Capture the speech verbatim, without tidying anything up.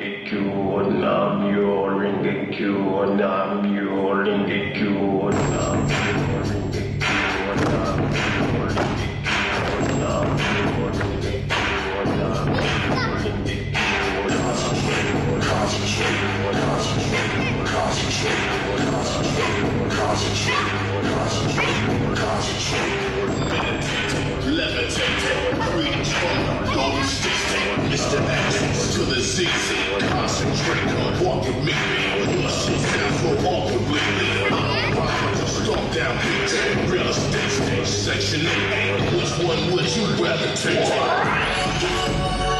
Ringekyo Namyo Ringekyo Namyo Ringekyo Namyo Ringekyo Namyo Levitating, greetings from the golden sixteen. Mister X to the Z Z. Concentrate, walk with me. Your shit sounds so awkward lately. I'm to stomp down beat. Real estate stage, section eight. Which one would you rather take?